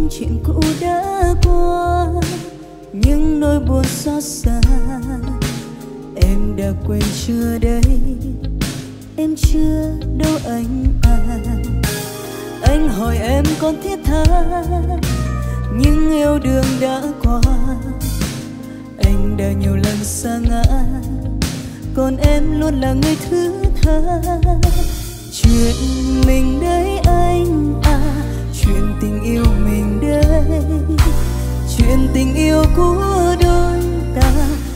những chuyện cũ đã qua, những nỗi buồn xót xa. Em đã quên chưa đây? Em chưa đâu anh à. Anh hỏi em còn thiết tha những yêu đương đã qua. Anh đã nhiều lần sa ngã, còn em luôn là người thứ tha. Chuyện mình đấy anh à, chuyện tình yêu mình đây, chuyện tình yêu của đôi ta.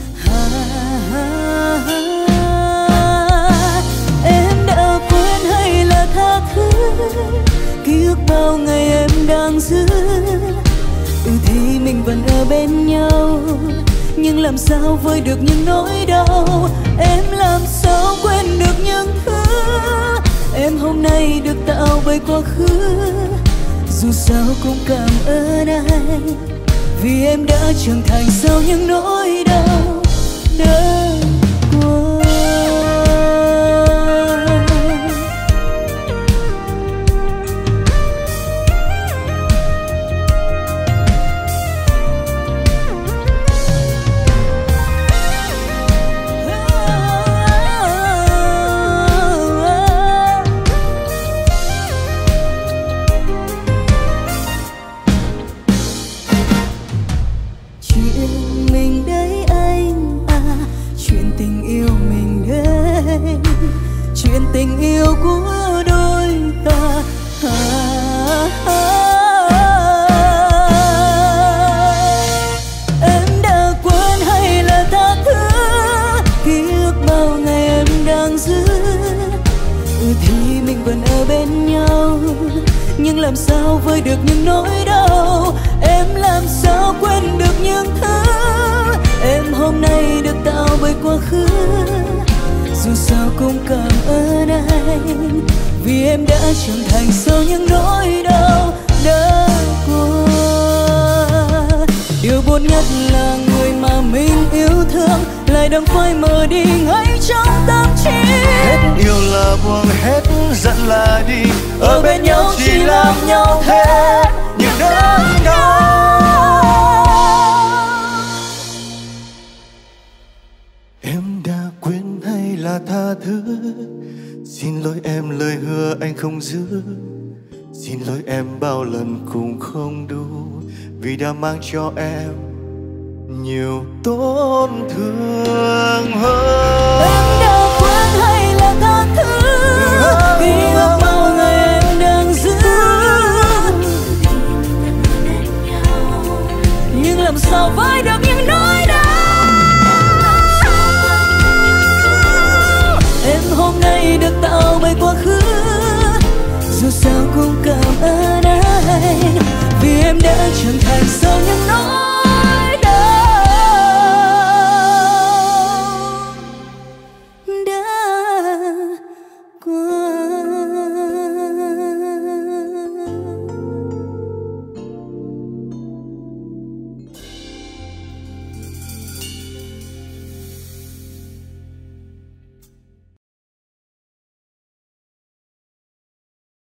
Em đã quên hay là tha thứ ký ức bao ngày em đang giữ? Thì mình vẫn ở bên nhau, nhưng làm sao vơi được những nỗi đau? Em làm sao quên được những thứ em hôm nay được tạo bởi quá khứ? Dù sao cũng cảm ơn anh, vì em đã trưởng thành sau những nỗi đau đã qua. Chuyện tình yêu của đôi ta. Em đã quên hay là tha thứ ký ức bao ngày em đang giữ? Thì mình vẫn ở bên nhau, nhưng làm sao vơi được những nỗi đau? Em làm sao quên được những thứ em hôm nay được tạo bởi quá khứ? Dù sao cũng cảm ơn anh, vì em đã trưởng thành sau những nỗi đau đã qua. Điều buồn nhất là người mà mình yêu thương lại đành phải mở đi ngay trong tâm trí. Hết yêu là buông, hết giận là đi, ở bên nhau chỉ làm nhau thế nhưng đớn đau. Em đã quên hay là tha thứ? Xin lỗi em lời hứa anh không giữ, xin lỗi em bao lần cũng không đủ, vì đã mang cho em nhiều tổn thương hơn. Em đã quên hay